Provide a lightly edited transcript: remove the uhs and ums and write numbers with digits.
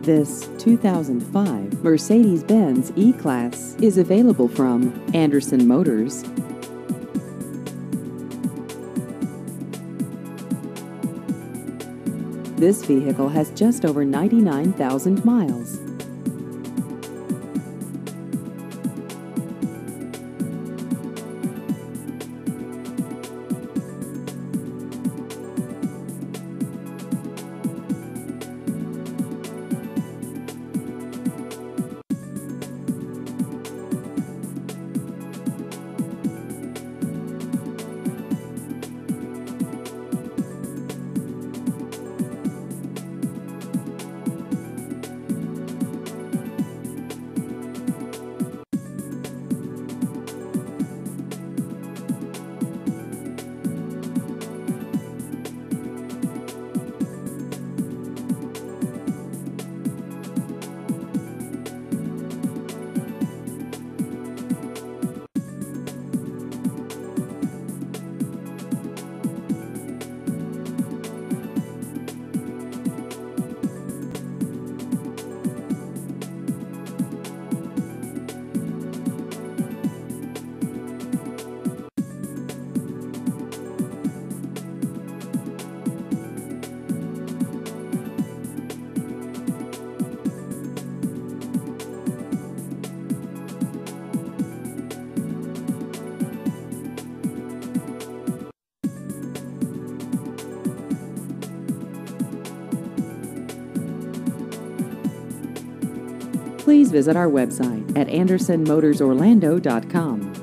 This 2005 Mercedes-Benz E-Class is available from Anderson Motors. This vehicle has just over 99,000 miles. Please visit our website at AndersonMotorsorlando.com.